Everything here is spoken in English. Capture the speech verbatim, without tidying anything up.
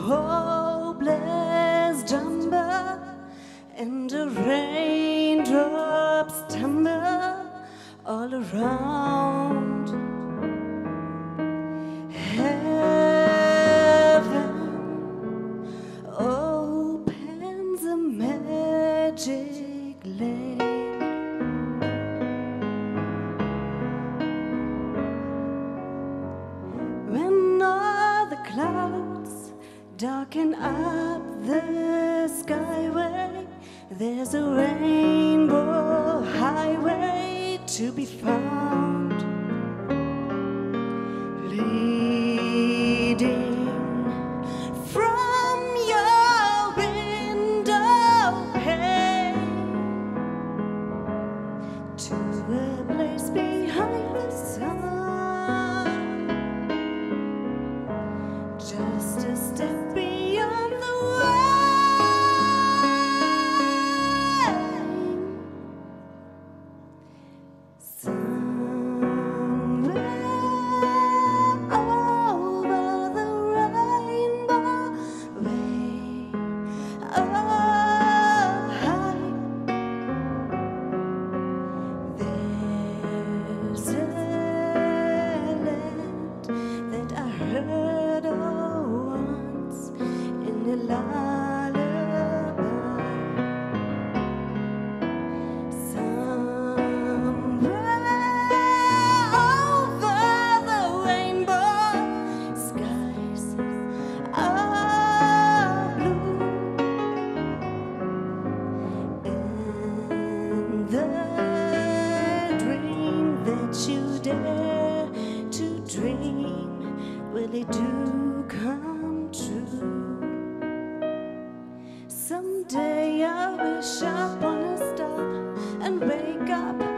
hopeless jumble, and the raindrops tumble all around. Heaven opens a magic lane. When all the clouds darken up the skyway, there's a rainbow highway to be found, leading from your window pane to a place behind the sun, just a step beyond the rain. Somewhere over the rainbow, way up high, there's a land that I heard of once in a lullaby. Somewhere over the rainbow, skies are blue, and the dream that you dare to dream, will it do come true? Someday I wish upon a star and wake up